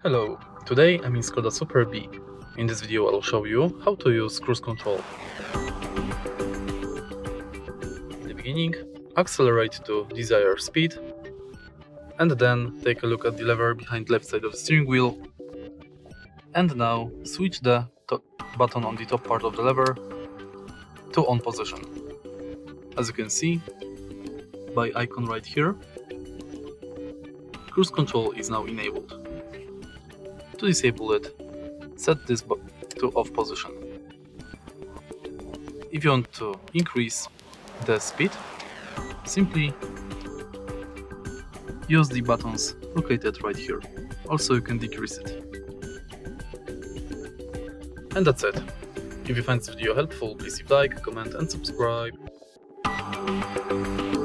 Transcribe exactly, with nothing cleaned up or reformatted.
Hello, today I'm in Skoda Super B. In this video I'll show you how to use cruise control. In the beginning, accelerate to desired speed and then take a look at the lever behind left side of the steering wheel. And now switch the button on the top part of the lever to on position. As you can see by icon right here, cruise control is now enabled. To disable it, set this to off position. If you want to increase the speed, simply use the buttons located right here. Also, you can decrease it. And that's it. If you find this video helpful, please leave a like, comment and subscribe.